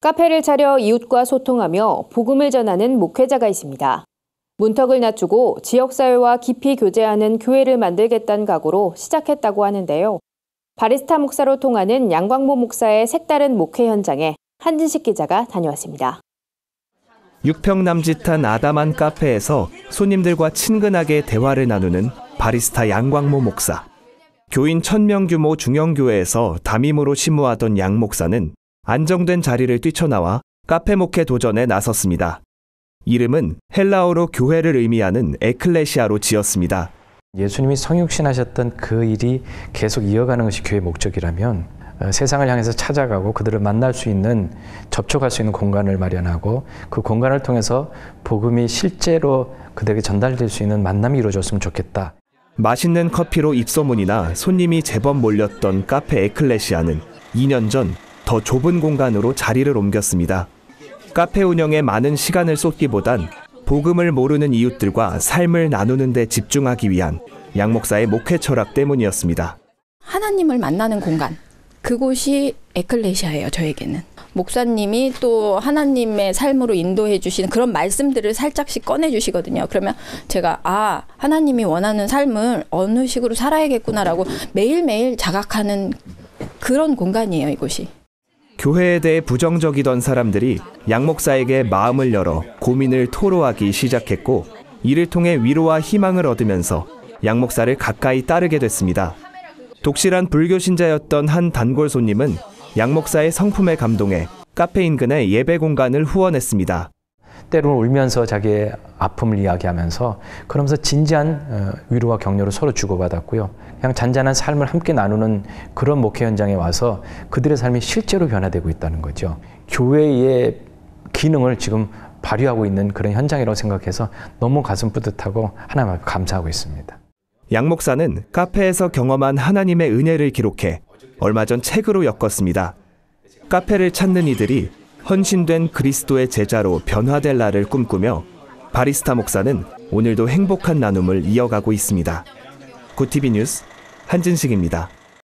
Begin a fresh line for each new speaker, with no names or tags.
카페를 차려 이웃과 소통하며 복음을 전하는 목회자가 있습니다. 문턱을 낮추고 지역사회와 깊이 교제하는 교회를 만들겠다는 각오로 시작했다고 하는데요. 바리스타 목사로 통하는 양광모 목사의 색다른 목회 현장에 한진식 기자가 다녀왔습니다.
6평 남짓한 아담한 카페에서 손님들과 친근하게 대화를 나누는 바리스타 양광모 목사. 교인 1000명 규모 중형교회에서 담임으로 심무하던 양 목사는 안정된 자리를 뛰쳐나와 카페 목회 도전에 나섰습니다. 이름은 헬라어로 교회를 의미하는 에클레시아로 지었습니다.
예수님이 성육신하셨던 그 일이 계속 이어가는 것이 교회의 목적이라면 세상을 향해서 찾아가고 그들을 만날 수 있는, 접촉할 수 있는 공간을 마련하고 그 공간을 통해서 복음이 실제로 그들에게 전달될 수 있는 만남이 이루어졌으면 좋겠다.
맛있는 커피로 입소문이나 손님이 제법 몰렸던 카페 에클레시아는 2년 전 더 좁은 공간으로 자리를 옮겼습니다. 카페 운영에 많은 시간을 쏟기보단 복음을 모르는 이웃들과 삶을 나누는 데 집중하기 위한 양 목사의 목회 철학 때문이었습니다.
하나님을 만나는 공간, 그곳이 에클레시아예요, 저에게는. 목사님이 또 하나님의 삶으로 인도해 주시는 그런 말씀들을 살짝씩 꺼내 주시거든요. 그러면 제가 하나님이 원하는 삶을 어느 식으로 살아야겠구나라고 매일매일 자각하는 그런 공간이에요, 이곳이.
교회에 대해 부정적이던 사람들이 양 목사에게 마음을 열어 고민을 토로하기 시작했고, 이를 통해 위로와 희망을 얻으면서 양 목사를 가까이 따르게 됐습니다. 독실한 불교 신자였던 한 단골 손님은 양 목사의 성품에 감동해 카페 인근의 예배 공간을 후원했습니다.
때로는 울면서 자기의 아픔을 이야기하면서 그러면서 진지한 위로와 격려를 서로 주고받았고요. 그냥 잔잔한 삶을 함께 나누는 그런 목회 현장에 와서 그들의 삶이 실제로 변화되고 있다는 거죠. 교회의 기능을 지금 발휘하고 있는 그런 현장이라고 생각해서 너무 가슴 뿌듯하고 하나님 앞에 감사하고 있습니다.
양 목사는 카페에서 경험한 하나님의 은혜를 기록해 얼마 전 책으로 엮었습니다. 카페를 찾는 이들이 헌신된 그리스도의 제자로 변화될 날을 꿈꾸며 바리스타 목사는 오늘도 행복한 나눔을 이어가고 있습니다. 고티비 뉴스 한진식입니다.